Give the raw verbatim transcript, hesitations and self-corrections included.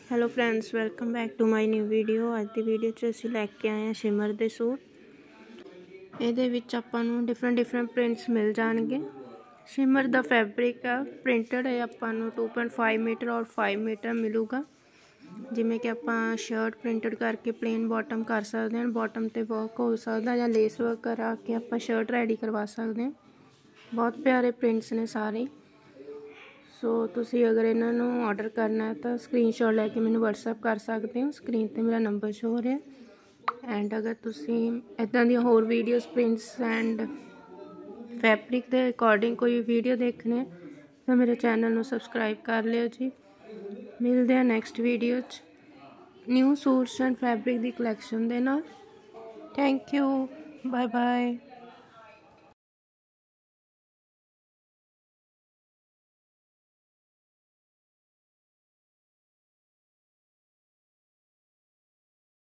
Hello friends, welcome back to my new video. ਅੱਜ ਦੀ video 'ਚ ਅਸੀਂ ਲੈ ਕੇ ਆਏ ਹਾਂ ਸ਼ਿਮਰ ਦੇ ਸੂਟ। ਇਹਦੇ ਵਿੱਚ ਆਪਾਂ ਨੂੰ ਡਿਫਰੈਂਟ ਡਿਫਰੈਂਟ ਪ੍ਰਿੰਟਸ ਮਿਲ ਜਾਣਗੇ। ਸ਼ਿਮਰ ਦਾ ਫੈਬਰਿਕ ਆ ਪ੍ਰਿੰਟਡ ਹੈ, ਆਪਾਂ ਨੂੰ ਟੂ ਪੁਆਇੰਟ ਫਾਈਵ ਮੀਟਰ ਔਰ ਫਾਈਵ ਮੀਟਰ ਮਿਲੂਗਾ। ਜਿਵੇਂ ਕਿ ਆਪਾਂ ਸ਼ਰਟ ਪ੍ਰਿੰਟਡ ਕਰਕੇ ਪਲੇਨ ਬਾਟਮ ਕਰ ਸਕਦੇ ਹਾਂ, ਬਾਟਮ 'ਤੇ ਵਰਕ ਹੋ ਸਕਦਾ ਜਾਂ ਲੇਸ ਵਰਕ ਕਰਾ ਕੇ ਆਪਾਂ ਸ਼ਰਟ ਰੈਡੀ ਕਰਵਾ ਸਕਦੇ ਹਾਂ। ਬਹੁਤ ਪਿਆਰੇ ਪ੍ਰਿੰਟਸ ਨੇ ਸਾਰੇ। ਸੋ ਤੁਸੀਂ ਅਗਰ ਇਹਨਾਂ ਨੂੰ ਆਰਡਰ ਕਰਨਾ ਹੈ ਤਾਂ ਸਕਰੀਨਸ਼ਾਟ ਲੈ ਕੇ ਮੈਨੂੰ ਵਟਸਐਪ ਕਰ ਸਕਦੇ ਹੋ। ਸਕਰੀਨ 'ਤੇ ਮੇਰਾ ਨੰਬਰ ਸ਼ੋ ਹੋ ਰਿਹਾ। ਐਂਡ ਅਗਰ ਤੁਸੀਂ ਇੱਦਾਂ ਦੀਆਂ ਹੋਰ ਵੀਡੀਓਜ਼ ਪ੍ਰਿੰਟਸ ਐਂਡ ਫੈਬਰਿਕ ਦੇ ਅਕੋਰਡਿੰਗ ਕੋਈ ਵੀਡੀਓ ਦੇਖਣੀ ਹੈ ਤਾਂ ਮੇਰੇ ਚੈਨਲ ਨੂੰ ਸਬਸਕ੍ਰਾਈਬ ਕਰ ਲਿਓ ਜੀ। ਮਿਲਦੇ ਹਾਂ ਨੈਕਸਟ ਵੀਡੀਓ 'ਚ ਨਿਊ ਸੂਟਸ ਐਂਡ ਫੈਬਰਿਕ ਦੀ ਕਲੈਕਸ਼ਨ ਦੇ ਨਾਲ। Thank you, bye bye.